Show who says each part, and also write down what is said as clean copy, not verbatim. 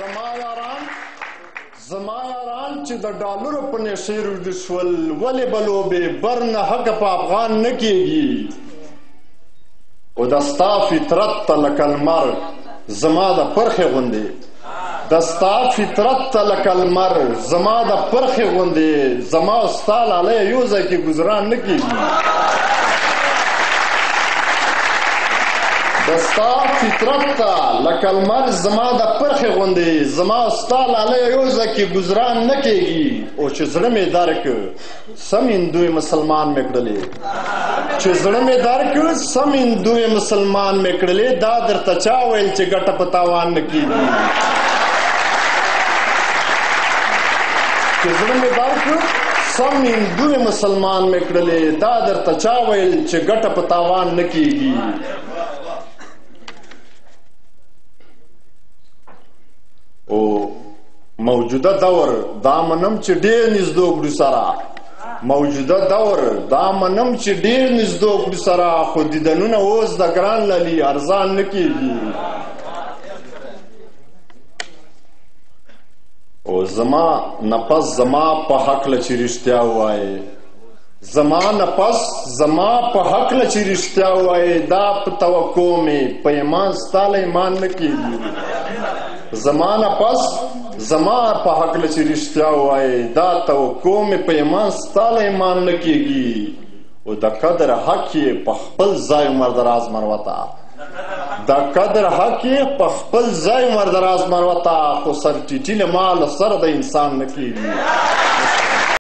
Speaker 1: زما یاران چې د ډالرو په نشې روږدي شول ولې به لوبې بر نه حقه په افغان نه کېږي خو د ستا فطرت ته لکه لمر زما د پرخې غوندې د ستا فطرت ته لکه لمر زما د پرخې غوندې زما او ستا لالی یو ځای کې ګزران نه کېږي د ستا فطرت ته لکه لمر زما د پرخې غوندې زما او ستا لالی یو ځای کې ګزران نه کېږي او چې زړه مې درک سم هندو مسلمان مې کړلې چې زړه مې درک سم هندو مسلمان مې کړلې دا درته چا ویل چې ګټه په تاوان نه کېږي چې زړه مې درک سم هندو مسلمان مې کړلې دا درته چا ویل چې ګټه په تاوان نه کېږي او موجوده دور دا منم چې ډېر نږدې کړو سره موجوده دور دا منم چې ډېر نږدې کړو سره خو دیدنونه اوس د ګران لالي ارزان نه کېږي او زما نفس زما په هکله چې رښتیا ووایې زما نفس زما په هکله چې رښتیا ووایې دا په توقع مې په ایمان ستا له ایمان نه کېږي زما نفس زما په هکله چې رښتیا ووایې دا توقع مې په ایمان ستا له ایمان نه کېږي او د قدر حق یې په خپل ځای مردراز مروته د قدر حق یې په خپل ځای مردراز مروته خو سر ټیټي له ما له سره د انسان نه کېږي